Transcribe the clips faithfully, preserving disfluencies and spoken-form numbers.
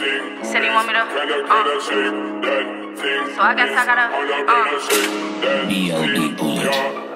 He said he want me to, uh. So I guess I gotta, uh. B O D bullet.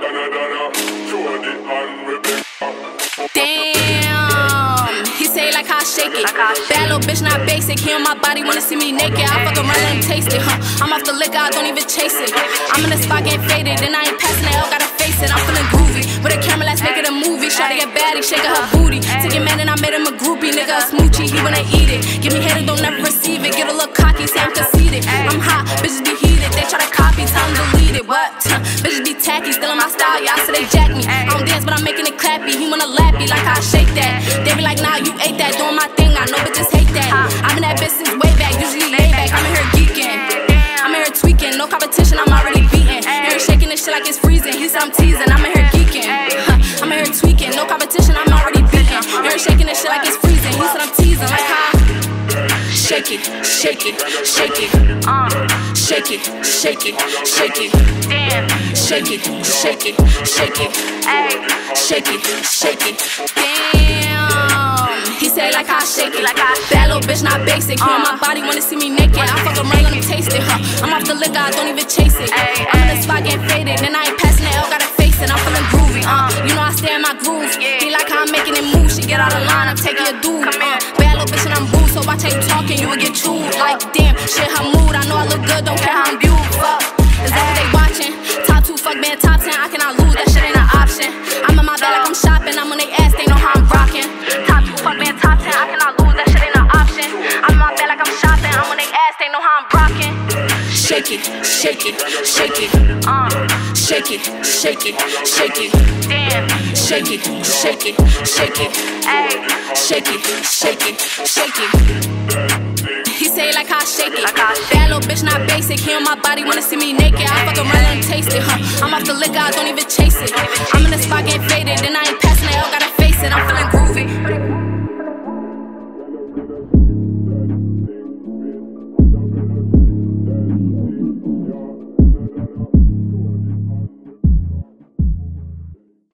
Damn, he say like how I shake it. Bad little bitch, not basic. He on my body, wanna see me naked. I fuck around, let him taste it, huh? I'm off the liquor, I don't even chase it. I'm in the spot, getting faded, and I ain't passing the L, gotta face it. I'm feeling groovy, with a camera, let's make it a movie. Shawty get baddie, shaking her booty. Took your man and I made him a groupie, nigga a smoochie, he wanna eat it. Give me head and don't never receive it. Get a little cocky, say I'm conceited. I'm hot, bitches be heated, they try to copy, tell them delete it. What? Bitches be tacky, still in my style, y'all say they jack me. I don't dance, but I'm making it clappy. He wanna lap me like how I shake that. They be like, nah, you ate that, doing my thing. I know bitches hate that. I'm in that bitch since way back, usually laid back. I'm in here geeking, I'm in here tweaking. No competition, I'm already beaten. In here shaking this shit like it's freezing. He said I'm teasing, I'm in here geeking. I'm in here tweaking, no competition, I'm already beaten. In here shaking this shit like it's freezing. He said I'm teasing, like how shake it, shake it, shake it, uh, shake it, shake it, shake it, damn, shake it, shake it, shake it, ay, shake it, shake it, damn. He say like how I shake it, like I bad little bitch, not basic. He on my body, wanna see me naked. I fuck around, let him taste it, huh? I'm off the liquor, I don't even chase it. I'm in the spot, getting faded, and I ain't passing the L, gotta face it. I'm feeling groovy, uh, you know I stay in my groove. He like how I'm making it move. She get out of line, I'm taking a dude. Uh, bad little bitch and I'm boo, so watch how you talking, you will get chewed. Like damn, shit her mood. I know I look good, don't care how I'm viewed. Fuck, is that what they watching? Top two, fuck man, top ten. I cannot lose, that shit ain't an option. I'm in my bed like I'm shopping. I'm on they ass, they know how I'm rocking. Top two, fuck man, top ten. I cannot lose, that shit ain't an option. I'm in my bed like I'm shopping. I'm on they ass, they know how I'm rocking. Shake it, shake it, shake it, uh, shake it, shake it, shake it, damn, shake it, shake it, shake it, ay, shake it, shake it, shake it. He say like how I shake it. Bad little bitch, not basic. He on my body, wanna see me naked. I fuck around, let him taste it, huh? I'm off the liquor, I don't even chase it. I'm in the spot, getting faded, and I